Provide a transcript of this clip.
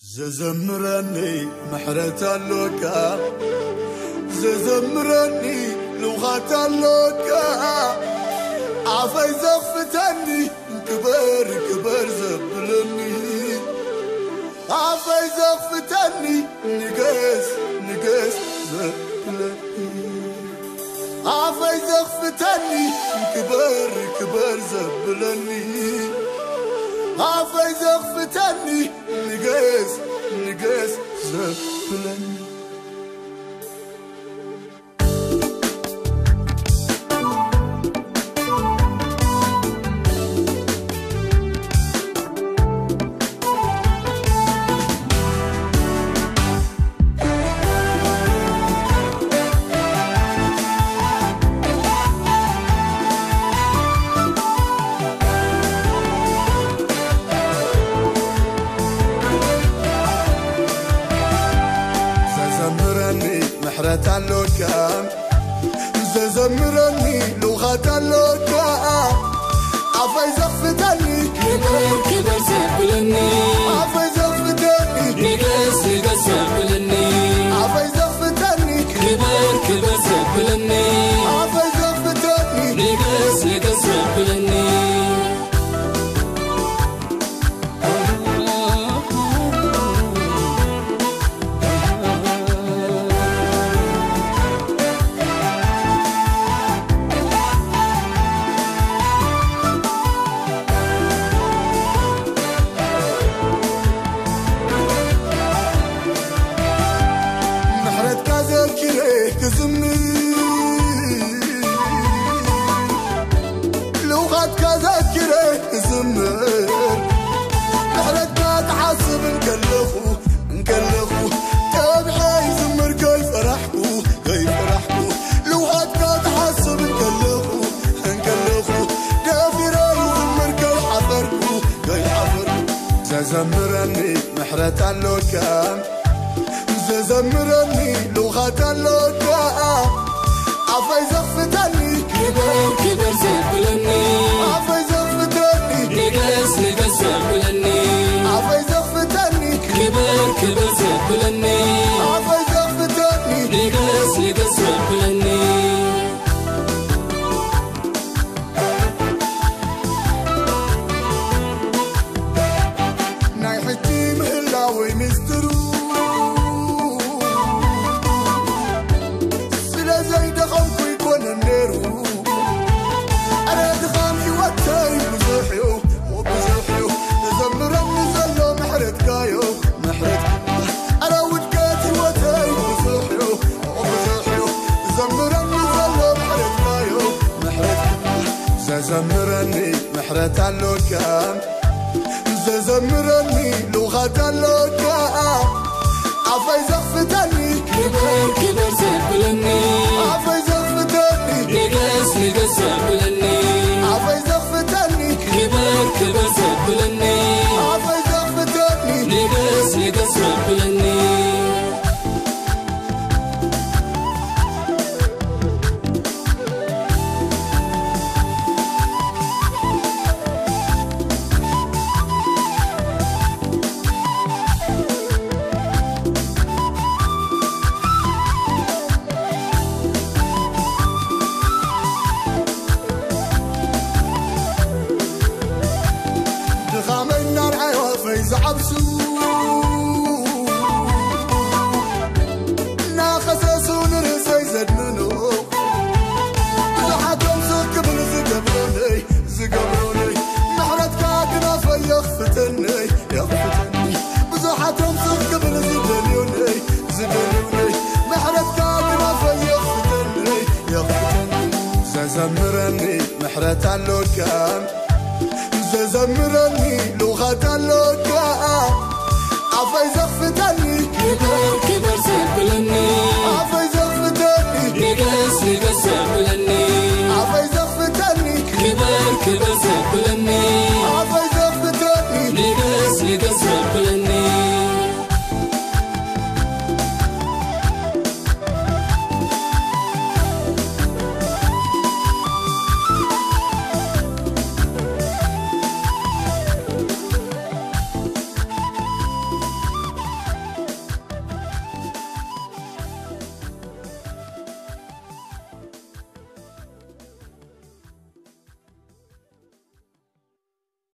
زمرني محرة اللوكا زمرني لغة اللوكا عفاي زغفتني كبر كبر زبلني عفاي زغفتني نقاس نقاس زبلني عفاي زغفتني كبر كبر زبلني عفاي زغفتني نقاس نقاس زبلني محرة اللوكا زمرني لغة اللوكا عفاي زغفتني كبر كبر زبلني عفاي زغفتني نقاس نقاس زبلني عفاي زغفتني كبر كبر زبلني عفاي زغفتني نقاس نقاس زبلني لغة كذاكرة زمر نحرت ما تحسب نكلخو تابعي زمر كيف فرحكو لغة ما تحسب نكلخو دافري زمر كيف حفركو زمرني محرة اللوكا زمرني لغة اللوكا عفاي زغفتني كبر كبر زبلني عفاي زغفتني نقاس نقاس زبلني عفاي زغفتني كبر كبر زبلني عفاي زغفتني نقاس نقاس زبلني نايحتي مهلاوي مسترو أنا دخامي واتاي وبزوحيو زمرني زلو محرت كايو أنا ودكاتي واتاي وبزوحيو زمرني زلو محرت كايو زمرني محرة اللوكا زمرني لغة اللوكا عفاي زغفتني كبر كبر زبلني عفاي زغفتني نقاس نقاس زبلني عفاي زغفتني كبر كبر زبلني عفاي زغفتني نقاس نقاس زبلني دخامنا العيوة فايز عبسو ناخساسو نرسي زدمنو زحكم سكبن زقبروني محرت كاكنا فيخفتني بزحكم سكبن زدليوني محرت كاكنا فيخفتني زمرني محرة اللوكا زمرني لغة اللوكا